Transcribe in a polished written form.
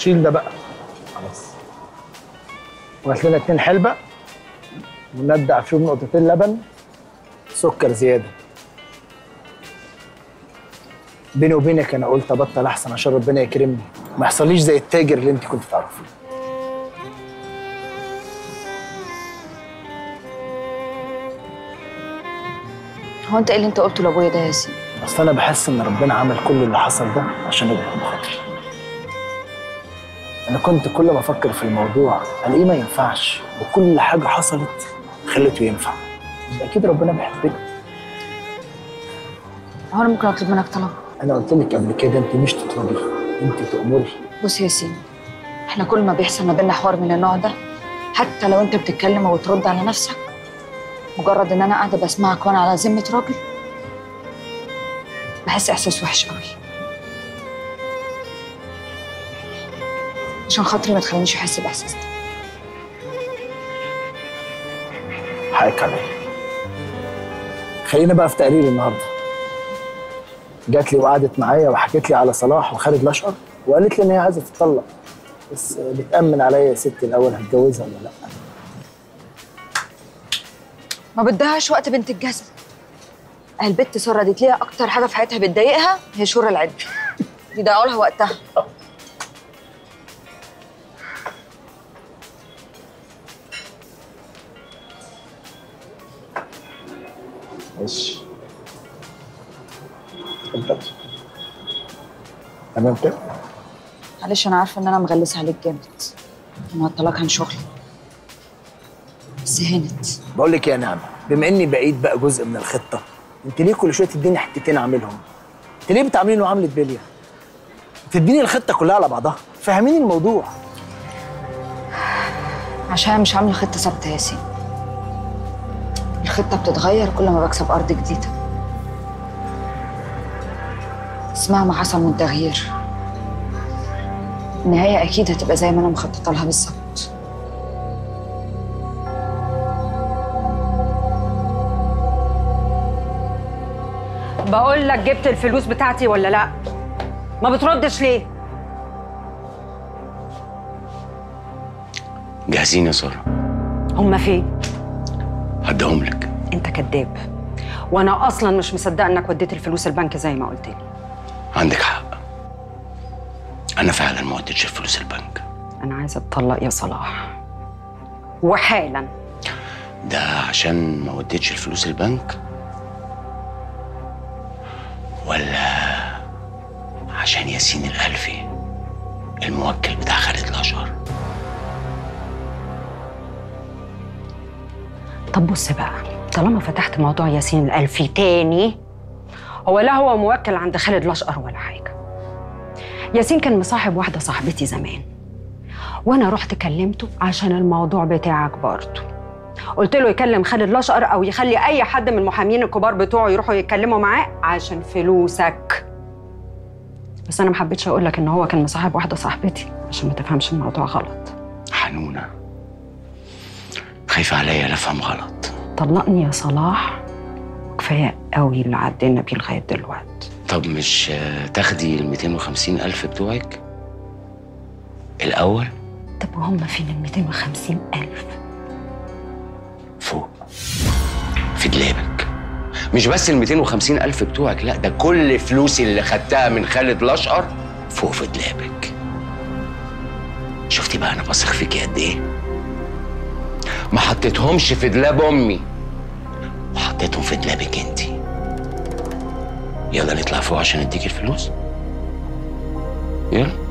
شيل ده بقى خلاص. وهات لنا 2 حلبة وندع فيهم نقطتين لبن، سكر زيادة. بيني وبينك أنا قلت أبطل أحسن عشان ربنا يكرمني وما يحصليش زي التاجر اللي أنت كنت تعرفيه. هو أنت إيه اللي أنت قلته لأبويا ده يا ياسين؟ أصل أنا بحس إن ربنا عمل كل اللي حصل ده عشان يجبر بخاطري. أنا كنت كل ما أفكر في الموضوع ألاقيه ما ينفعش، وكل حاجة حصلت خلته ينفع. أكيد ربنا بيحبني. هو أنا ممكن أطلب منك طلب؟ أنا قلت لك قبل كده أنت مش تطلبي، أنت تأمري. بص يا ياسين، إحنا كل ما بيحصل ما بيننا حوار من النوع ده، حتى لو أنت بتتكلم وترد على نفسك، مجرد إن أنا قاعدة بسمعك وأنا على ذمة راجل، بحس إحساس وحش قوي. عشان خاطري ما تخلينيش أحس بإحساس ده. حقك عليا. خلينا بقى في تقرير النهارده. جات لي وقعدت معايا وحكت لي على صلاح وخالد الاشقر، وقالت لي ان هي عايزه تتطلق، بس بتأمن عليا يا ستي الاول هتجوزها ولا لا. ما بدهاش وقت بنت الجزمة. البت سارة دي ليها أكتر حاجة في حياتها بتضايقها هي شهور العد. دي ضيعوا لها وقتها. ماشي. اتفضل. تمام كده؟ معلش أنا عارفة إن أنا مغلسة عليك جامد. معطلاك عن شغلي. بس هانت. بقول لك يا نعمة، بما إني بقيت بقى جزء من الخطة، أنت ليه كل شوية تديني حتتين أعملهم؟ أنت ليه بتعامليني معاملة بلية؟ تديني الخطة كلها على بعضها، فهميني الموضوع. عشان مش عاملة خطة ثابتة يا ياسين. الخطة بتتغير كل ما بكسب أرض جديدة. اسمها ما حصل من تغيير. النهاية أكيد هتبقى زي ما أنا مخططة لها بالظبط. بقول لك جبت الفلوس بتاعتي ولا لا؟ ما بتردش ليه؟ جاهزين يا سارة. هما فين؟ هديهم لك. انت كذاب، وانا اصلا مش مصدقه انك وديت الفلوس البنك زي ما قلت لي. عندك حق، انا فعلا ما وديتش الفلوس البنك. انا عايزه اتطلق يا صلاح، وحالا. ده عشان ما وديتش الفلوس البنك ولا عشان ياسين الألفي الموكل بتاع خالد الاشقر؟ طب بص بقى، طالما فتحت موضوع ياسين الألفي تاني، هو لا هو موكل عند خالد الاشقر ولا حاجه. ياسين كان مصاحب واحده صاحبتي زمان، وانا رحت كلمته عشان الموضوع بتاعك برضه. قلت له يكلم خالد الاشقر او يخلي اي حد من المحامين الكبار بتوعه يروحوا يتكلموا معاه عشان فلوسك. بس انا ما حبيتش اقول لك ان هو كان مصاحب واحده صاحبتي عشان ما تفهمش الموضوع غلط. حنونه، خايفه عليا لا افهم غلط. طلقني يا صلاح، كفايه قوي اللي عدينا بيه لغايه دلوقتي. طب مش تاخدي ال 250,000 بتوعك الاول؟ طب وهم فين ال 250,000؟ فوق في دولابك. مش بس ال 250,000 بتوعك، لا ده كل فلوسي اللي خدتها من خالد الاشقر فوق في دولابك. شفتي بقى انا بثق فيكي قد ايه؟ ما حطيتهمش في دولاب امي وحطيتهم في دولابك انتي. يلا نطلع فوق عشان اديك الفلوس. يلا.